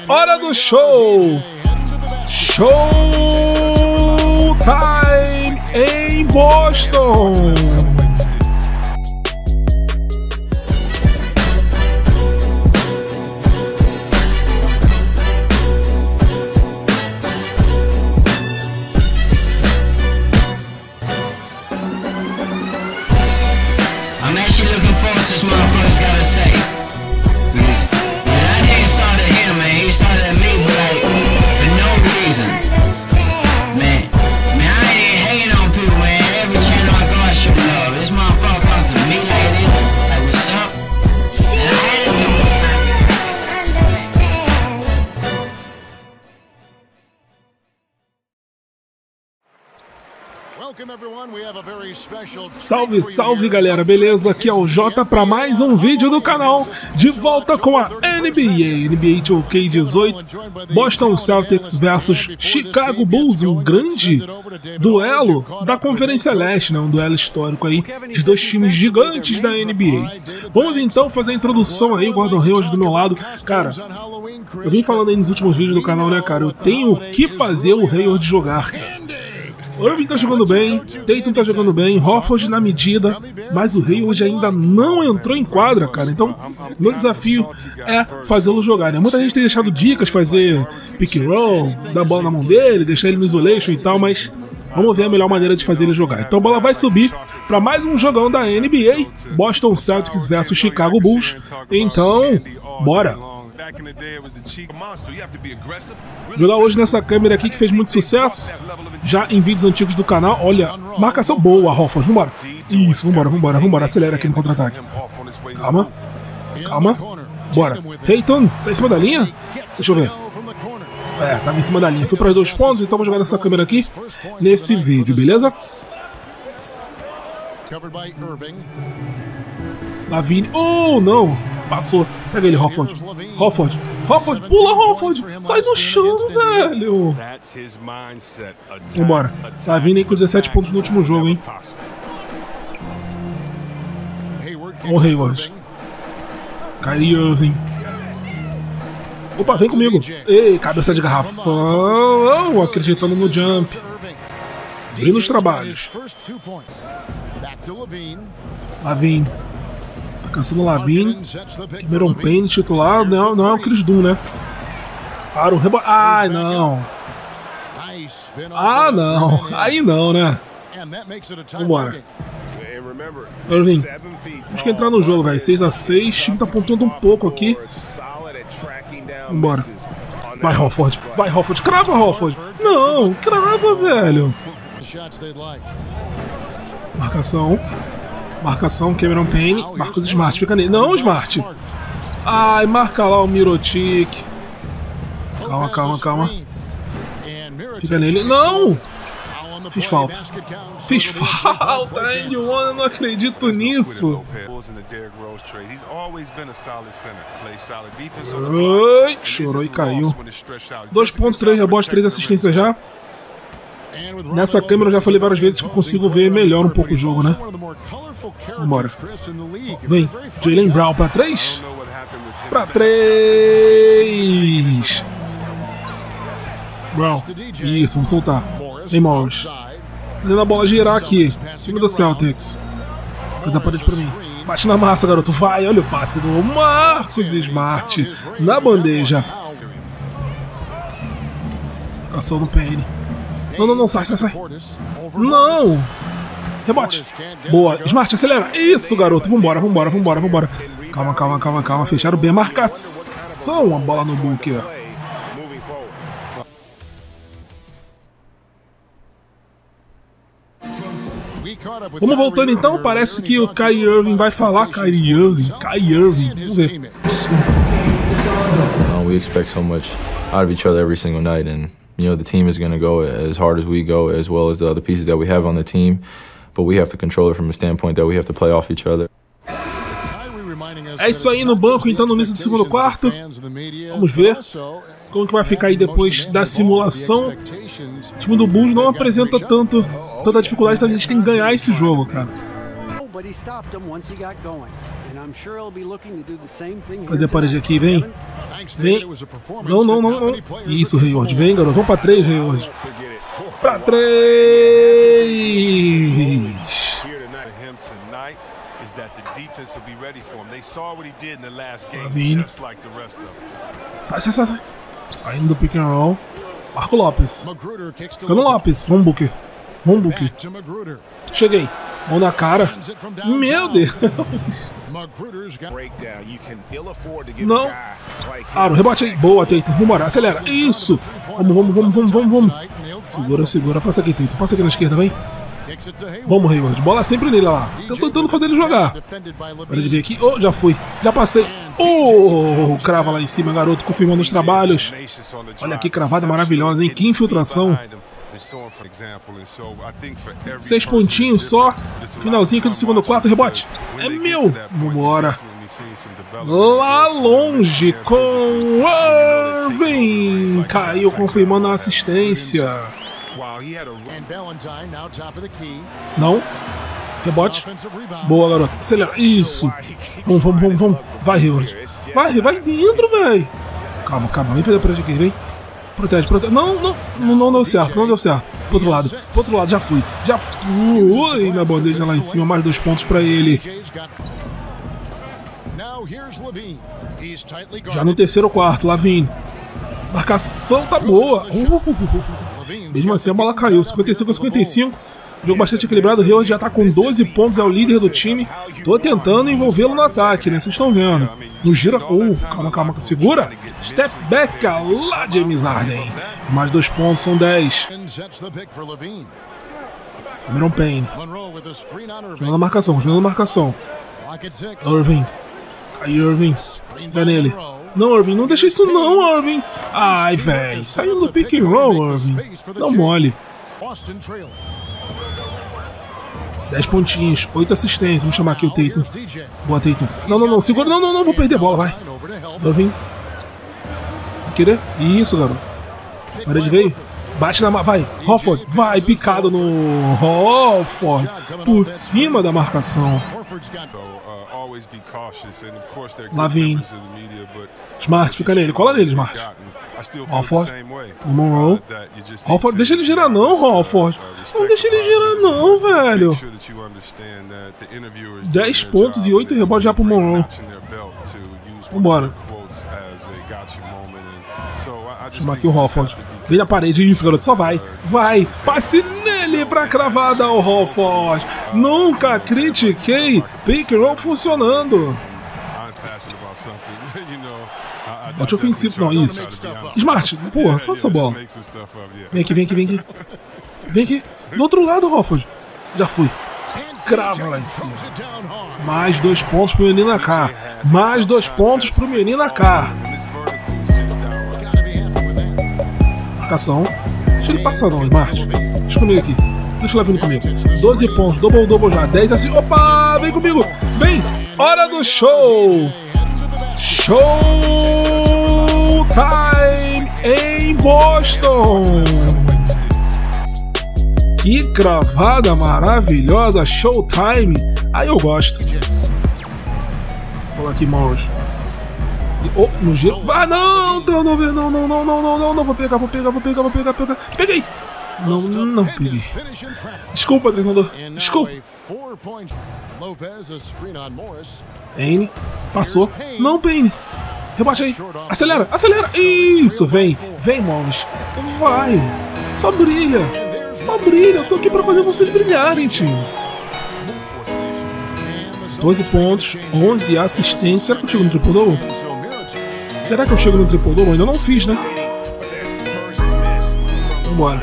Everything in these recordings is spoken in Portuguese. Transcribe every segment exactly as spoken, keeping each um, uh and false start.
Hora do show! Show time em Boston! I'm actually looking forward to this motherfucker's gotta say. Because when I didn't start at him, man, he started at me, but like, for no reason. Man, man, I ain't even hating on people, man. Every channel I go, I show love. This motherfucker comes to me like this, like, what's up? And I had to. Salve, salve galera, beleza? Aqui é o Jota para mais um vídeo do canal, de volta com a N B A, N B A dois K dezoito, Boston Celtics versus Chicago Bulls, um grande duelo da Conferência Leste, né? Um duelo histórico aí de dois times gigantes da N B A. Vamos então fazer a introdução aí, Gordon Hayward do meu lado. Cara, eu vim falando aí nos últimos vídeos do canal, né, cara? Eu tenho que fazer o Hayward jogar, cara. O Irving tá jogando bem, Tatum tá jogando bem, Horford na medida, mas o Hayward ainda não entrou em quadra, cara. Então, meu desafio é fazê-lo jogar, né? Muita gente tem deixado dicas, fazer pick and roll, dar a bola na mão dele, deixar ele no isolation e tal, mas vamos ver a melhor maneira de fazer ele jogar. Então a bola vai subir para mais um jogão da N B A, Boston Celtics versus Chicago Bulls. Então, bora! Jogar hoje nessa câmera aqui que fez muito sucesso, já em vídeos antigos do canal. Olha, marcação boa, Horford, vambora. Isso, vambora, vambora, vambora, acelera aqui no contra-ataque. Calma, calma, bora. Tatum, tá em cima da linha? Deixa eu ver. É, tava em cima da linha, foi para os dois pontos, então vou jogar nessa câmera aqui, nesse vídeo, beleza? Lavine, oh, não! Passou. Pega ele, Horford. Horford. Horford. Pula, Horford. Sai do chão, velho. Vambora. Tá vindo aí com dezessete pontos no último jogo, hein. Ó o Hayward. Kyrie Irving. Opa, vem comigo. Ei, cabeça de garrafão. Acreditando no jump. Abrindo os trabalhos. Lavine. Caçando Lavine, Cameron Payne titular, não, não é o Chris Dunn, né? Para o rebote. Ai, não. Ah, não. Aí não, né? Vambora. Irving, temos que entrar no jogo, velho. seis a seis, o time tá pontuando um pouco aqui. Vambora. Vai, Horford. Vai, Horford. Crava, Horford. Não, crava, velho. Marcação. Marcação, Cameron Payne, Marcus Smart, fica nele. Não, Smart! Ai, marca lá o Mirotic. Calma, calma, calma. Fica nele. Não! Fiz falta. Fiz falta, Andy One, eu não acredito nisso. Ai, chorou e caiu. dois pontos, três rebotes, três assistências já. Nessa câmera eu já falei várias vezes que eu consigo ver melhor um pouco o jogo, né? Vambora. Vem, Jaylen Brown pra três. Pra três. Brown. Isso, vamos soltar. Vem, Morris. Fazendo a bola girar aqui. Time do Celtics. Vai dar parede pra mim. Bate na massa, garoto. Vai, olha o passe do Marcus Smart. Na bandeja. Ação do Payne. Não, não, não, sai, sai, sai. Não! Rebote. Boa. Smart, acelera. Isso, garoto. Vambora, vambora, vambora, vambora. Calma, calma, calma, calma. Fecharam bem a marcação. A bola no Booker. Vamos voltando então. Parece que o Kyrie Irving vai falar. Kyrie Irving. Kyrie Irving. Vamos ver. Uh, we expect so much out of each other every single night, and you know, the team is going to go as hard as we go, as well as the other pieces that we have on the team. But we have to control it from a standpoint that we have to play off each other. É isso aí no banco, então, no início do segundo quarto. Vamos ver como que vai ficar aí depois da simulação. O time do Bulls não apresenta tanto, tanta dificuldade, então a gente tem que ganhar esse jogo, cara. Fazer a parede aqui, vem. Vem. Não, não, não, não. Isso, Hayward. Vem, garoto. Vamos pra três, Hayward. Pra três. Lavine. Sai, sai, sai. Saindo do pick and roll. Marco Lopes. Ficando Lopes. Vamos, Booker. Vamos, Booker. Cheguei. Mão na cara. Meu Deus. Não. Aro, rebote aí. Boa, Tatum. Vambora. Acelera. Isso. Vamos, vamos, vamos, vamos, vamos, vamos. Segura, segura. Passa aqui, Tatum. Passa aqui na esquerda, vem. Vamos, Hayward. Bola sempre nele lá. Tô tentando fazer ele jogar. Para de vir aqui. Oh, já fui. Já passei. Oh, crava lá em cima, garoto. Confirmando os trabalhos. Olha que cravada maravilhosa, hein? Que infiltração. Seis pontinhos só. Finalzinho aqui do segundo quarto. Rebote. É meu. Vambora. Lá longe com Irving. Caiu confirmando a assistência. Não. Rebote. Boa, garoto. Acelera. Isso. Vamos, vamos, vamos, vamos. Vai, Hayward. Vai, vai dentro, velho. Calma, calma. Vem fazer a parede aqui, vem. Protege, protege. Não, não, não, não deu certo, não deu certo. Pro outro lado, pro outro lado, já fui. Já fui na bandeja lá em cima. Mais dois pontos pra ele. Já no terceiro quarto, Lavine. Marcação tá boa. Uh, uh, uh, uh. Mesmo assim, a bola caiu. cinquenta e cinco a cinquenta e cinco. Jogo bastante equilibrado. O Hayward já tá com doze pontos, é o líder do time. Tô tentando envolvê-lo no ataque, né? Vocês estão vendo. No gira. Oh, calma, calma. Segura. Step back lá, James Harden. Mais dois pontos, são dez. Cameron Payne. Jogando na marcação, jogando na marcação. Irving. Aí, Irving. Vai nele. Não, Irving, não deixa isso não, Irving. Ai, velho. Saiu do pick and roll, Irving. Dá mole. dez pontinhos, oito assistências. Vamos chamar aqui o Tatum. Boa, Tatum. Não, não, não. Segura. Não, não, não. Vou perder a bola. Vai. Irving. Querer? Isso, garoto. Parede veio. Bate na... Vai. Horford. Vai. Picado no... Horford. Por cima da marcação. Lavine. Smart. Fica nele. Cola nele, Smart. Horford. No Monroe. Horford. Deixa ele girar não, Horford. Não deixa ele girar não, velho. dez pontos e oito rebotes já pro Monroe. Vambora. Chamar aqui o Horford. Vem na parede. Isso, garoto. Só vai. Vai. Passe nele pra cravada o Horford. Nunca critiquei pick and roll funcionando. Bote ofensivo. Não, isso. Smart. Porra, só essa bola. Vem aqui, vem aqui, vem aqui. Vem aqui. Do outro lado, Horford. Já fui. Crava lá em cima. Mais dois pontos pro menino K. Mais dois pontos pro menino K. Marcação. Deixa ele passar não, Smart. Deixa comigo aqui. Deixa o Lavine comigo. doze pontos. Double, double já. dez assim. Opa! Vem comigo. Vem. Hora do show. Show time em Boston. Que cravada maravilhosa. Showtime. Aí eu gosto. Vou lá aqui, Morris. Oh, no giro. Ah, não! Não, não, não, não, não, não, não, não, não. Vou pegar, vou pegar, vou pegar, vou pegar, pegar. Peguei! Não, não peguei. Desculpa, treinador. Desculpa. Payne. Passou. Não, Payne. Rebaixa aí. Acelera, acelera. Isso, vem. Vem, Morris. Vai. Só brilha. Só brilha. Eu tô aqui pra fazer vocês brilharem, time. doze pontos, onze assistências. Será que eu chego no triple-double? Será que eu chego no triple-double? Ainda não fiz, né? Vambora.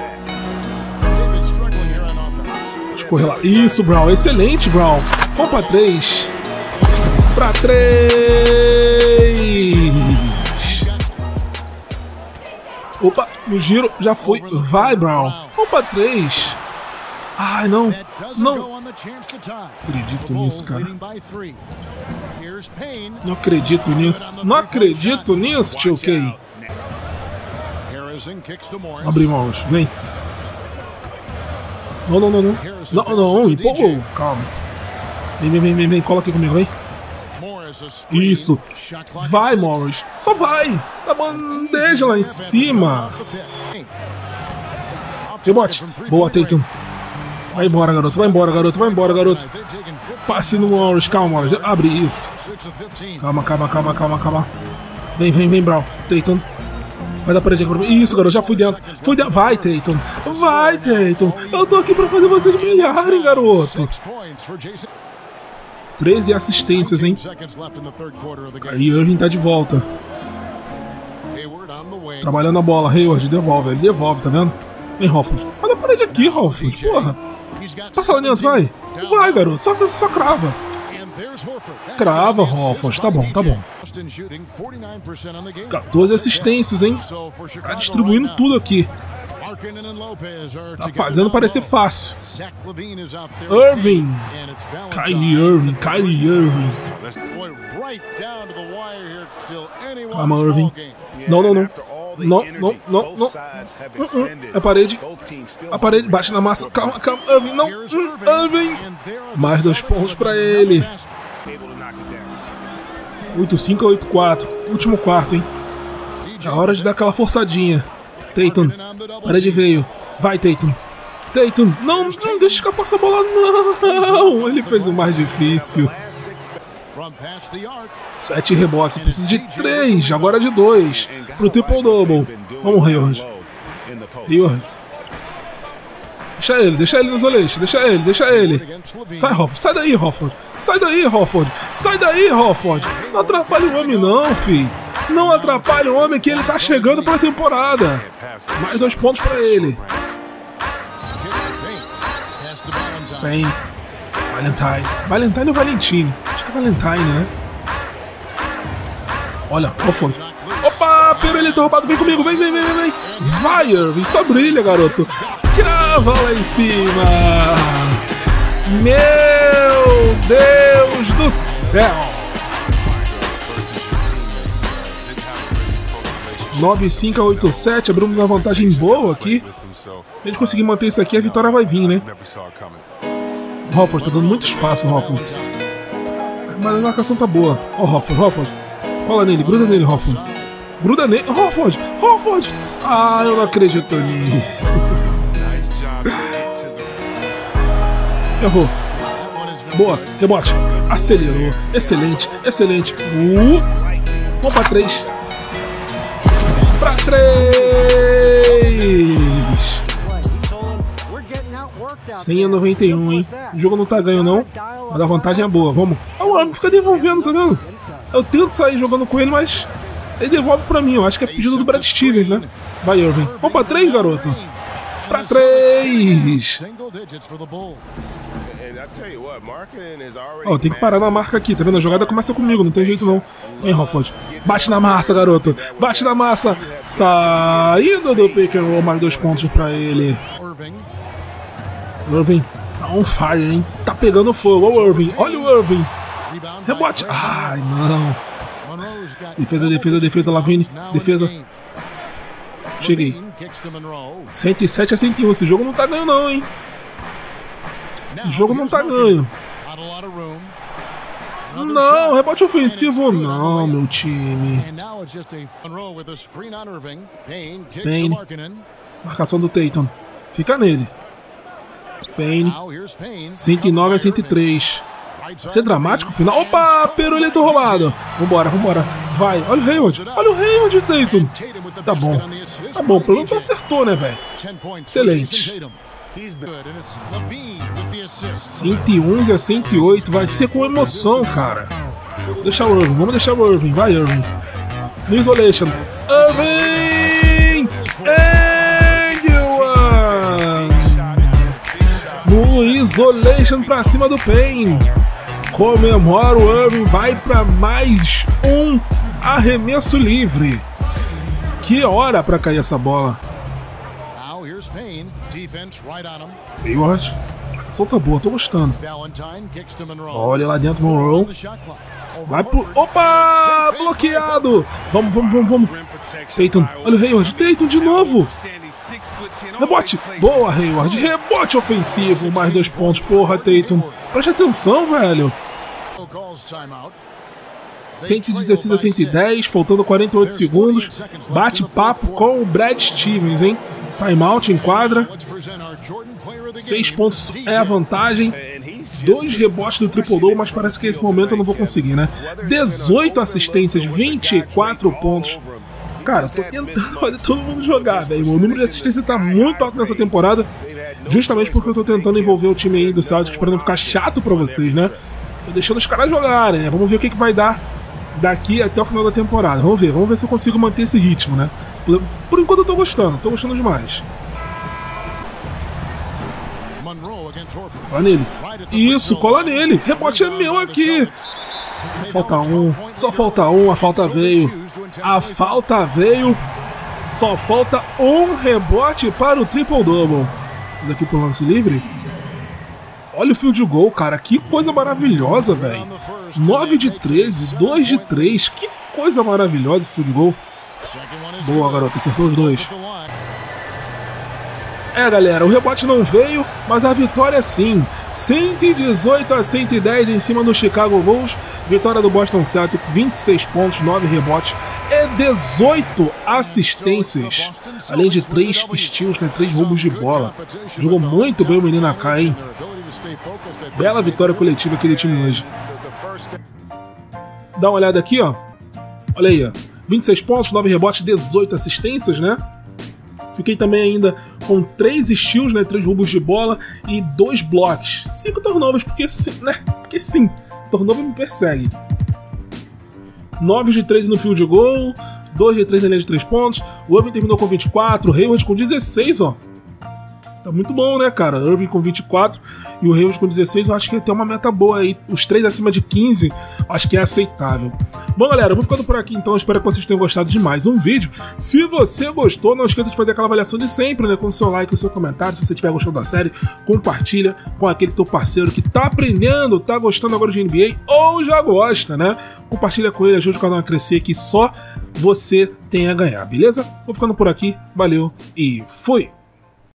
Deixa eu correr lá. Isso, Brown. Excelente, Brown. Vamos pra três. Pra três. Opa, no giro. Já foi. Vai, Brown. Vamos pra três. Ai, não. Não. Acredito nisso, cara. Não acredito nisso. Não acredito nisso, tio K. Abre mãos. Vem. Não, não, não, não. Não, não. Empolgou. Calma. Vem, vem, vem, vem, vem. Cola aqui comigo, vem. Isso. Vai, Morris. Só vai. A bandeja lá em cima. Rebote. Boa, Tatum. Vai embora, garoto. Vai embora, garoto. Vai embora, garoto. Passe no Morris. Calma, Morris. Abre isso. Calma, calma, calma, calma, calma. Vem, vem, vem, Brown. Tatum. Vai dar parede aqui pra mim. Isso, garoto. Já fui dentro. Fui dentro. Vai, Tatum. Vai, Tatum. Eu tô aqui pra fazer vocês brilharem, garoto. treze assistências, hein? Kyrie Irving tá de volta. Trabalhando a bola. Hayward devolve. Ele devolve, tá vendo? Vem, Hofford. Olha a parede aqui, Hofford. Porra. Passa lá dentro, vai. Vai, garoto. Só, só crava. Crava, Hofford. Tá bom, tá bom. quatorze assistências, hein? Tá distribuindo tudo aqui. Tá fazendo parecer fácil. Irving. Kyrie Irving. Kyrie Irving. Calma, Irving. Não, não, não. Não, não, não, não. Uh -uh. A parede. A parede. Bate na massa. Calma, calma. Irving, não. Uh, Irving. Mais dois pontos pra ele. oito cinco a oito quatro. Último quarto, hein? É hora de dar aquela forçadinha. Tatum. Parede veio. Vai, Tatum. Tatum. Não, não deixa escapar essa bola, não. Ele fez o mais difícil. Sete rebotes. Precisa de três. Agora de dois. Pro triple-double. Vamos, Hayward. Hayward. Deixa ele. Deixa ele no isolation. Deixa ele. Deixa ele. Sai, Hofford. Sai daí, Hofford. Sai daí, Hofford. Sai daí, Hofford. Não atrapalhe o homem, não, filho. Não atrapalhe o homem que ele tá chegando pra temporada. Mais dois pontos pra ele. Bem. Valentine. Valentine ou Valentine? Acho que é Valentine, né? Olha, Hofford. Opa, pirulito roubado. Vem comigo. Vem, vem, vem, vem. Vai, Irving. Só brilha, garoto. Crava lá em cima. Meu Deus do céu. nove cinco a oito sete, abrimos uma vantagem boa aqui. Se eles conseguirem manter isso aqui, a vitória vai vir, né? Hofford tá dando muito espaço, Hofford. Mas a marcação tá boa. Ó, oh, Hofford, Hofford. Cola nele, gruda nele, Hofford. Gruda nele. Hofford, Hofford. Ah, eu não acredito nisso. Errou. Boa, rebote. Acelerou. Excelente, excelente. Uh. Vamos pra três. Pra três! cem a noventa e um, hein? O jogo não tá ganho, não. Mas a vantagem é boa. Vamos. Ah, o Armin fica devolvendo, tá vendo? Eu tento sair jogando com ele, mas ele devolve pra mim. Eu acho que é pedido do Brad Stevens, né? Vai, Irving. Vamos pra três, garoto. Pra três! Ó, oh, tem que parar na marca aqui, tá vendo? A jogada começa comigo, não tem jeito não. Vem, Hofford. Bate na massa, garoto. Bate na massa. Saindo do pick and roll, mais dois pontos pra ele. Irving. Tá on fire, hein? Tá pegando fogo. Olha o Irving. Olha o Irving. Rebote. Ai, não. Defesa, defesa, defesa, Lavine. Defesa. Cheguei. cento e sete a cento e um. Esse jogo não tá ganho não, hein? Esse jogo não tá ganho. Não, rebote ofensivo não, meu time. Payne. Marcação do Tatum. Fica nele. Payne. cento e nove a cento e três. Vai ser dramático o final. Opa, pirulito roubado. Vambora, vambora. Vai. Olha o Hayward. Olha o Hayward, Tatum. Tá bom. Tá bom, pelo menos acertou, né, velho? Excelente. cento e onze a cento e oito. Vai ser com emoção, cara. Deixa o Irving. Vamos deixar o Irving. Vai, Irving. No isolation. Irving! And one! No isolation pra cima do Payne. Comemora o Irving. Vai pra mais um arremesso livre. Que hora pra cair essa bola. Hayward. A ação tá boa, tô gostando. Olha lá dentro, Monroe. Vai pro... Opa! Bloqueado! Vamos, vamos, vamos, vamos. Tatum. Olha o Hayward. Tatum de novo. Rebote. Boa, Hayward. Rebote ofensivo. Mais dois pontos. Porra, Tatum. Preste atenção, velho. cento e dezesseis a cento e dez, faltando quarenta e oito segundos. Bate papo com o Brad Stevens, hein? Timeout em quadra. seis pontos é a vantagem. Dois rebotes do triple-double, mas parece que nesse momento eu não vou conseguir, né? dezoito assistências, vinte e quatro pontos. Cara, tô tentando fazer todo mundo jogar, velho. O número de assistência tá muito alto nessa temporada, justamente porque eu tô tentando envolver o time aí do Celtics para não ficar chato pra vocês, né? Tô deixando os caras jogarem, né? Vamos ver o que, que vai dar daqui até o final da temporada. Vamos ver, vamos ver se eu consigo manter esse ritmo, né? Por enquanto eu tô gostando, tô gostando demais. Cola nele. Isso, cola nele. Rebote é meu aqui. Só falta um. Só falta um. A falta veio. A falta veio. Só falta um rebote para o triple-double. Daqui pro lance livre. Olha o field goal, cara. Que coisa maravilhosa, velho. nove de treze, dois de três. Que coisa maravilhosa esse field goal. Boa, garoto. Acertou os dois. É, galera, o rebote não veio, mas a vitória sim. cento e dezoito a cento e dez em cima do Chicago Bulls. Vitória do Boston Celtics, vinte e seis pontos, nove rebotes e dezoito assistências. Além de três steals, né, três roubos de bola. Jogou muito bem o menino Akai, hein? Bela vitória coletiva aqui do time hoje. Dá uma olhada aqui, ó. Olha aí, ó. vinte e seis pontos, nove rebotes, dezoito assistências, né? Fiquei também ainda com três steals, né, três roubos de bola e dois blocos. cinco turnovers, porque sim, né? Porque sim, turnover me persegue. nove de três no field goal, dois de três na linha de três pontos. O Irving terminou com vinte e quatro, o Hayward com dezesseis, ó. Tá muito bom, né, cara? O Irving com vinte e quatro e o Hayward com dezesseis, eu acho que tem uma meta boa aí. Os três acima de quinze, acho que é aceitável. Bom, galera, eu vou ficando por aqui então. Espero que vocês tenham gostado de mais um vídeo. Se você gostou, não esqueça de fazer aquela avaliação de sempre, né? Com o seu like e o seu comentário. Se você estiver gostando da série, compartilha com aquele teu parceiro que tá aprendendo, tá gostando agora de N B A ou já gosta, né? Compartilha com ele, ajuda o canal a crescer, que só você tem a ganhar, beleza? Vou ficando por aqui. Valeu e fui!